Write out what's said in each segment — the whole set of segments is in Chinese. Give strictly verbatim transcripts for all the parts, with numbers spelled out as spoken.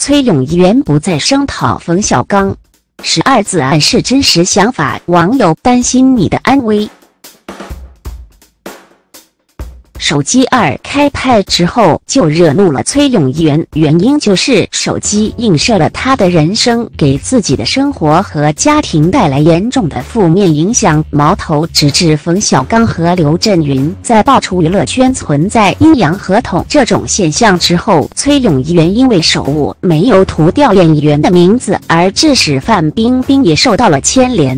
崔永元不再声讨冯小刚，十二字暗示真实想法，网友担心你的安危。手机二开拍之后就惹怒了崔永元，原因就是手机映射了他的人生，给自己的生活和家庭带来严重的负面影响。矛头直指冯小刚和刘震云。在爆出娱乐圈存在阴阳合同这种现象之后，崔永元因为手误没有涂掉演员的名字，而致使范冰冰也受到了牵连。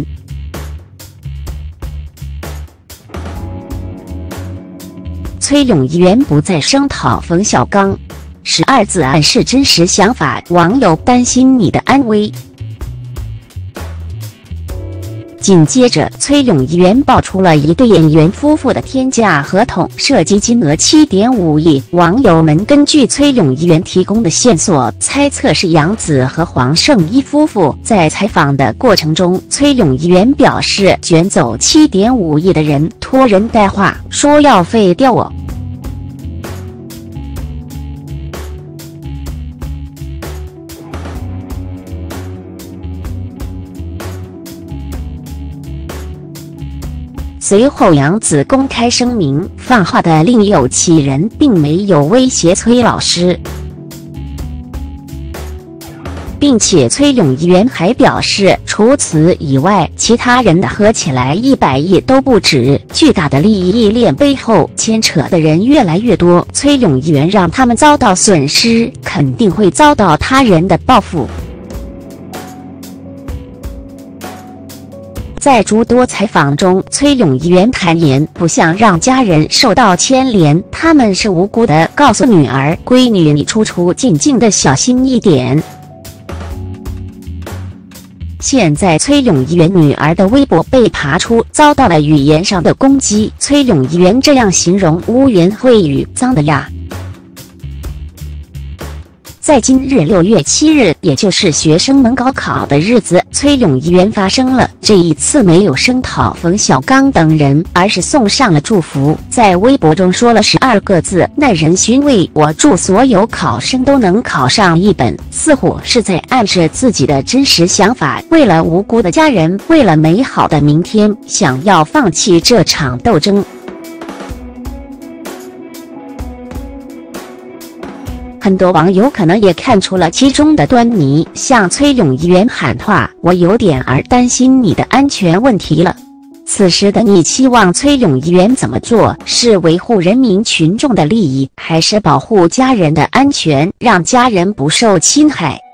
崔永元不再声讨冯小刚，十二字暗示真实想法，网友担心你的安危。紧接着，崔永元爆出了一对演员夫妇的天价合同，涉及金额 七点五亿。网友们根据崔永元提供的线索，猜测是杨紫和黄圣依夫妇。在采访的过程中，崔永元表示，卷走 七点五亿的人托人带话，说要废掉我。随后，杨紫公开声明，放话的另有其人，并没有威胁崔老师。并且崔永元还表示，除此以外，其他人的合起来一百亿都不止。巨大的利益链背后牵扯的人越来越多，崔永元让他们遭到损失，肯定会遭到他人的报复。在诸多采访中，崔永元坦言不想让家人受到牵连，他们是无辜的，告诉女儿、闺女你出出进进的小心一点。现在崔永元女儿的微博被扒出，遭到了语言上的攻击。崔永元这样形容污言秽语：脏的呀。在今日六月七日，也就是学生们高考的日子，崔永元发声了。这一次没有声讨冯小刚等人，而是送上了祝福，在微博中说了十二个字：耐人寻味。我祝所有考生都能考上一本，似乎是在暗示自己的真实想法。为了无辜的家人，为了美好的明天，想要放弃这场斗争。很多网友可能也看出了其中的端倪，向崔永元喊话：我有点儿担心你的安全问题了。此时的你期望崔永元怎么做？是维护人民群众的利益，还是保护家人的安全，让家人不受侵害？